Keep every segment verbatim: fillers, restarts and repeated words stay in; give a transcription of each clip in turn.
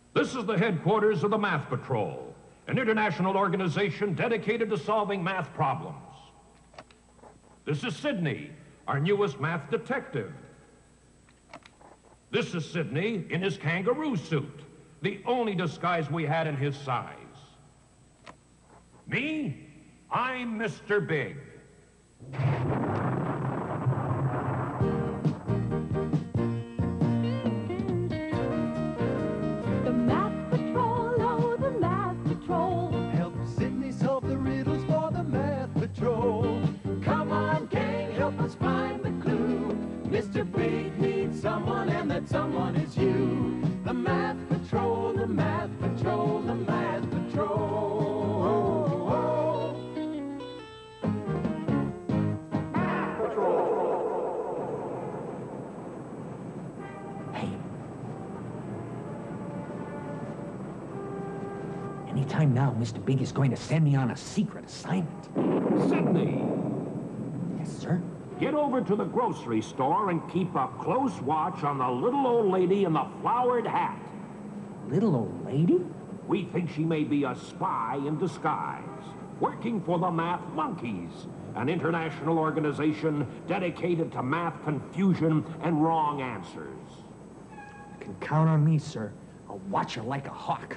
This is the headquarters of the Math Patrol, an international organization dedicated to solving math problems. This is Sydney, our newest math detective. This is Sydney in his kangaroo suit, the only disguise we had in his size. Me, I'm Mister Big. The Math Patrol, oh, the Math Patrol. Help Sydney solve the riddles for the Math Patrol. Come on, gang, help us find the clue. Mister Big needs someone, and that someone is you. The Math Patrol, the Math Patrol, the Math Patrol. Math Patrol. Hey. Anytime now, Mister Big is going to send me on a secret assignment. Sydney, Yes, sir? get over to the grocery store and keep a close watch on the little old lady in the flowered hat. Little old lady? We think she may be a spy in disguise, working for the Math Monkeys, an international organization dedicated to math confusion and wrong answers. You can count on me, sir. I'll watch her like a hawk.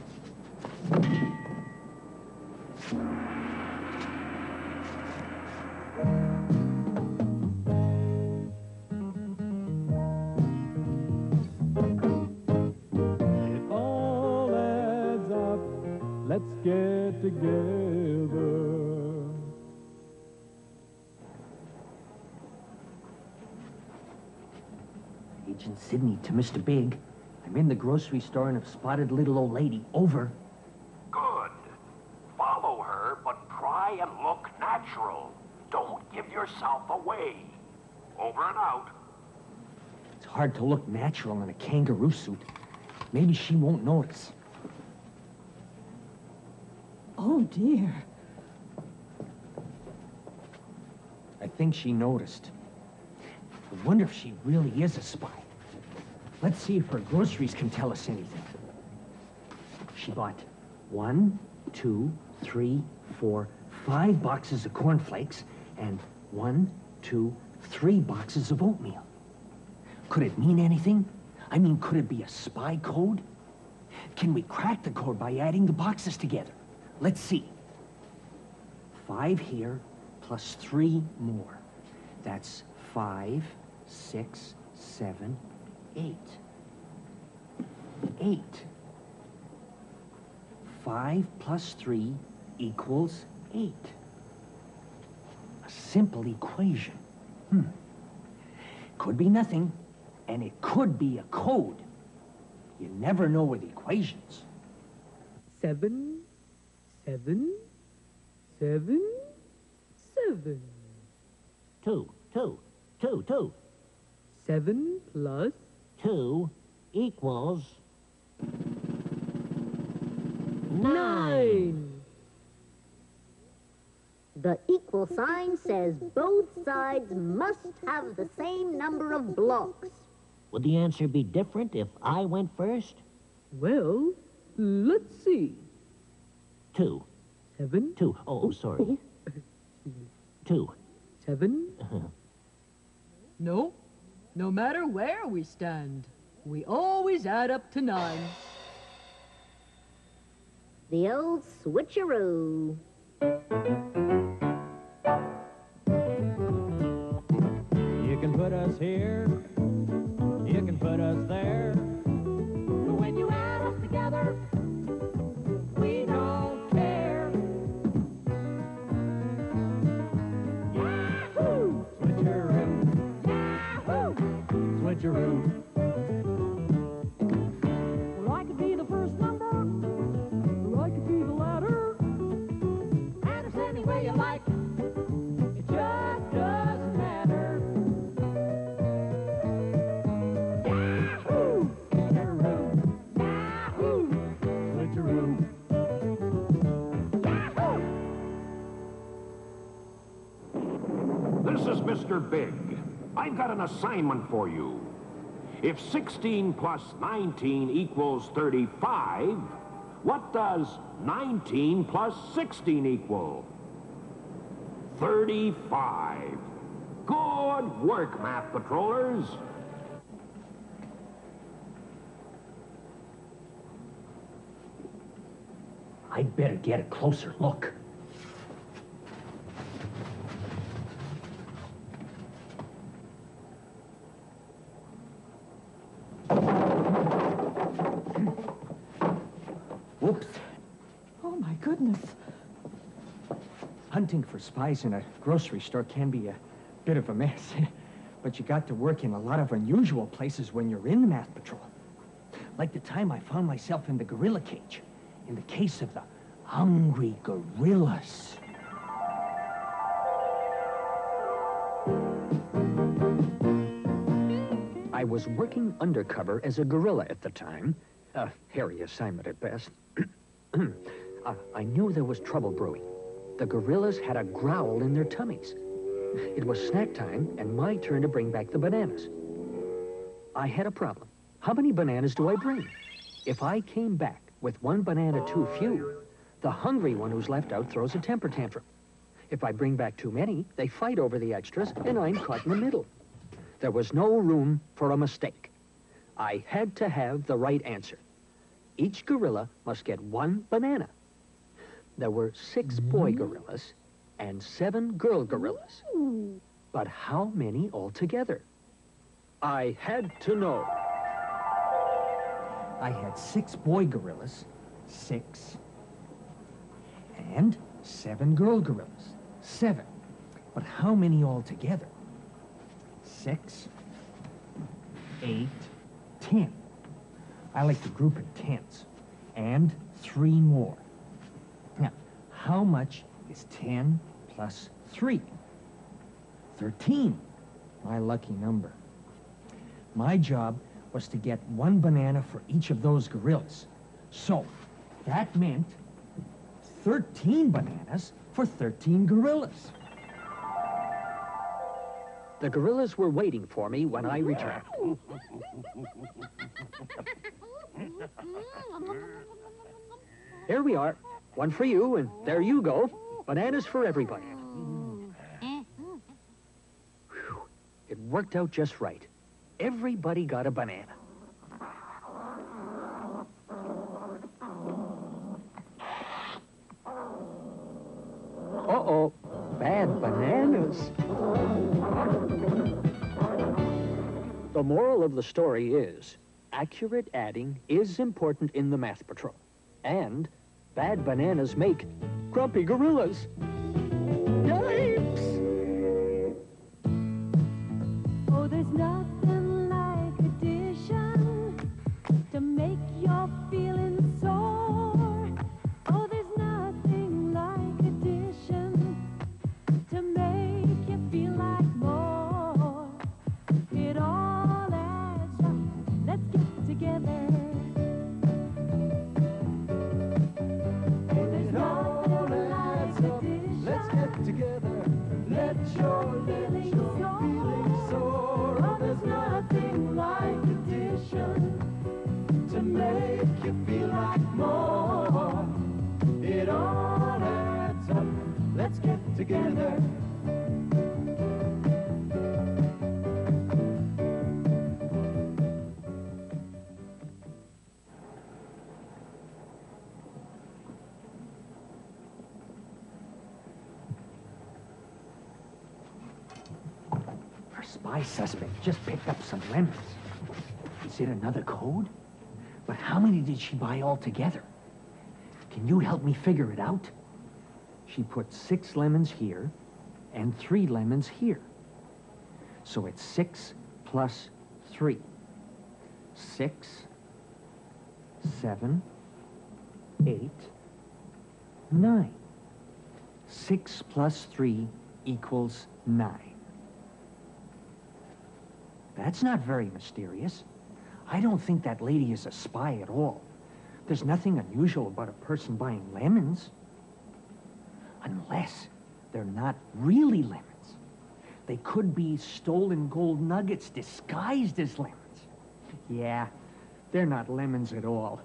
It all adds up. Let's get together. Agent Sydney to Mister Big. I'm in the grocery store and have spotted little old lady. Over. Good. Follow her, but try and look natural. Don't give yourself away. Over and out. It's hard to look natural in a kangaroo suit. Maybe she won't notice. Oh, dear. I think she noticed. I wonder if she really is a spy. Let's see if her groceries can tell us anything. She bought one, two, three, four, five boxes of cornflakes and one, two, three boxes of oatmeal. Could it mean anything? I mean, could it be a spy code? Can we crack the code by adding the boxes together? Let's see. Five here plus three more. That's five, six, seven, eight. Eight. Five plus three equals eight. A simple equation. Hmm. Could be nothing, and it could be a code. You never know with equations. Seven, seven, seven, seven. Two, two, two, two. Seven plus Two equals nine. The equal sign says both sides must have the same number of blocks. Would the answer be different if I went first? Well, let's see. Two. Seven, Two. Oh, sorry. Two. seven. No, no matter where we stand, we always add up to nine. The old switcheroo. You can put us here, you can put us there. But when you add us together, we don't care. Yahoo! Switcheroo, Yahoo! switcheroo. Well, I could be the first number, or I could be the latter. Add us any way you like. It just doesn't matter. Yahoo! Switcheroo, Yahoo! switcheroo. This is Mister Big. I've got an assignment for you. If sixteen plus nineteen equals thirty-five, what does nineteen plus sixteen equal? thirty-five. Good work, Math Patrollers. I'd better get a closer look. Whoops. Oh, my goodness. Hunting for spies in a grocery store can be a bit of a mess. But you got to work in a lot of unusual places when you're in the Math Patrol. Like the time I found myself in the gorilla cage, in the case of the hungry gorillas. I was working undercover as a gorilla at the time. A hairy assignment at best. uh, I knew there was trouble brewing. The gorillas had a growl in their tummies. It was snack time and my turn to bring back the bananas. I had a problem. How many bananas do I bring? If I came back with one banana too few, the hungry one who's left out throws a temper tantrum. If I bring back too many, they fight over the extras and I'm caught in the middle. There was no room for a mistake. I had to have the right answer. Each gorilla must get one banana. There were six boy gorillas and seven girl gorillas. But how many altogether? I had to know. I had six boy gorillas, six, and seven girl gorillas, seven. But how many altogether? Six, eight, ten. I like to group in tens. And three more. Now, how much is ten plus three? thirteen. My lucky number. My job was to get one banana for each of those gorillas. So, that meant thirteen bananas for thirteen gorillas. The gorillas were waiting for me when I returned. Here we are. One for you, and there you go. Bananas for everybody. Whew. It worked out just right. Everybody got a banana. Uh-oh. Bad bananas. The moral of the story is, accurate adding is important in the Math Patrol. And bad bananas make grumpy gorillas. Yikes! Oh, there's nothing like addition to make your feelings sore. Oh, there's nothing like addition to make you feel like more. It all adds up. Let's get together. Oh, there's nothing like addition. Let's get together. Let your lips, your feelings soar. Oh, there's nothing like addition to make you feel like more. It all adds up. Let's get together. Our spy suspect just picked up some lemons. Is it another code? But how many did she buy altogether? Can you help me figure it out? She put six lemons here and three lemons here. So it's six plus three. Six, seven, eight, nine. Six plus three equals nine. That's not very mysterious. I don't think that lady is a spy at all. There's nothing unusual about a person buying lemons. Unless they're not really lemons. They could be stolen gold nuggets disguised as lemons. Yeah, they're not lemons at all.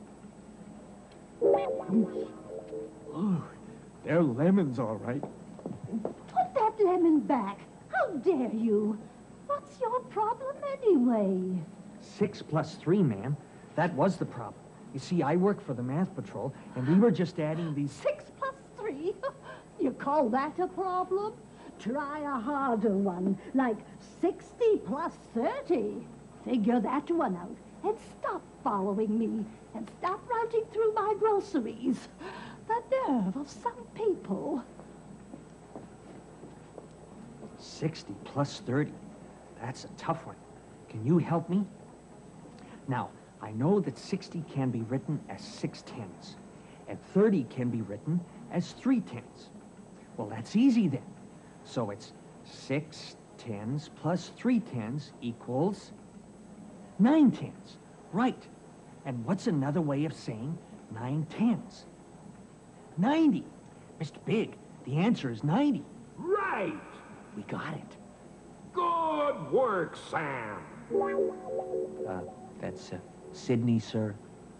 Oh, they're lemons, all right. Put that lemon back. How dare you? What's your problem anyway? Six plus three, ma'am. That was the problem. You see, I work for the Math Patrol, and we were just adding these... Six plus three? You call that a problem? Try a harder one, like sixty plus thirty. Figure that one out, and stop following me, and stop routing through my groceries. The nerve of some people. sixty plus thirty. That's a tough one. Can you help me? Now, I know that sixty can be written as six tens, and thirty can be written as three tens. Well, that's easy then. So it's six tens plus three tens equals nine tens. Right. And what's another way of saying nine tens? ninety. Mister Big, the answer is ninety. Right. We got it. Good work, Sam. Uh, that's uh, Sydney, sir.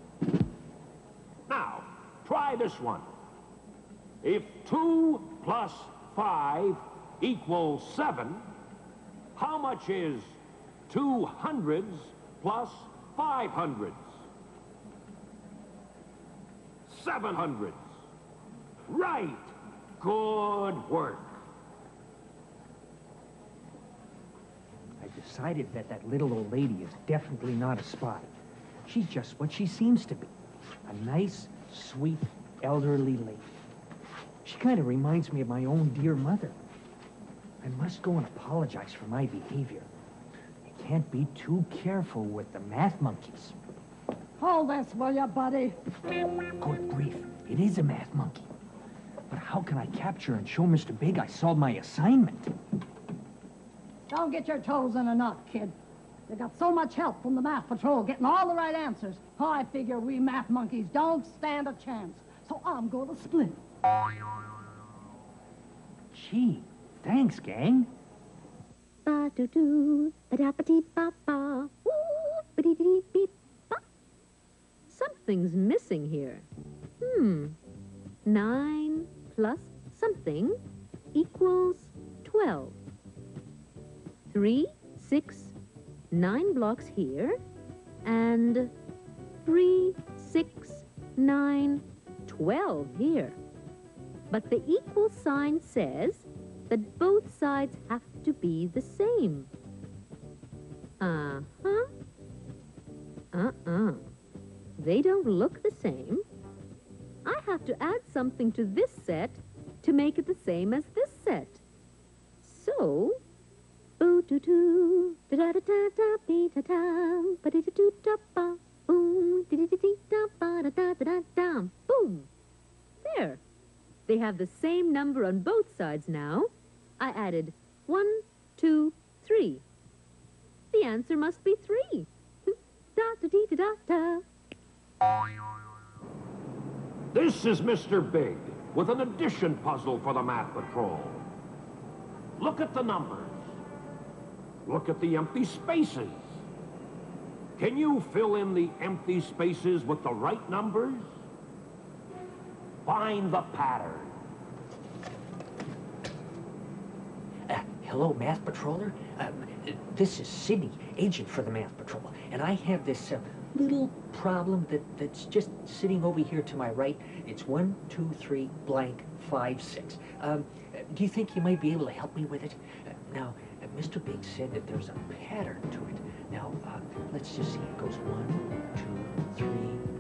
Now, try this one. If two plus five equals seven, how much is two hundreds plus five hundreds? Seven hundreds. Right. Good work. I decided that that little old lady is definitely not a spy. She's just what she seems to be. A nice, sweet, elderly lady. She kind of reminds me of my own dear mother. I must go and apologize for my behavior. I can't be too careful with the math monkeys. Hold this, will you, buddy? Good grief, it is a math monkey. But how can I capture and show Mister Big I solved my assignment? Don't get your toes in a knot, kid. They got so much help from the Math Patrol getting all the right answers. I figure we math monkeys don't stand a chance. So I'm going to split. Gee, thanks, gang. Ba-do-do, ba-da-ba-dee-ba-ba, ooh, ba-dee-dee-beep-ba. Something's missing here. Hmm. Nine plus something equals twelve. Three, six, nine blocks here, and three, six, nine, twelve here. But the equal sign says that both sides have to be the same. Uh-huh. Uh-uh. They don't look the same. I have to add something to this set to make it the same as this set. So, ooh-doo-doo, da-da-da-da-da-bee-da-da, ba-dee-da-doo-da-ba, boom, dee-dee-dee-da-ba-da-da-da-da-dam, boom. There. They have the same number on both sides now. I added one, two, three. The answer must be three. Da-da-dee-da-da-da. This is Mister Big with an addition puzzle for the Math Patrol. Look at the numbers. Look at the empty spaces. Can you fill in the empty spaces with the right numbers? Find the pattern. Uh, hello, Math Patroller. Um, this is Sydney, agent for the Math Patrol, and I have this uh, little problem that, that's just sitting over here to my right. It's one, two, three, blank, five, six. Um, do you think you might be able to help me with it? Uh, now, uh, Mister Big said that there's a pattern to it. Now, uh, let's just see. It goes one, two, three,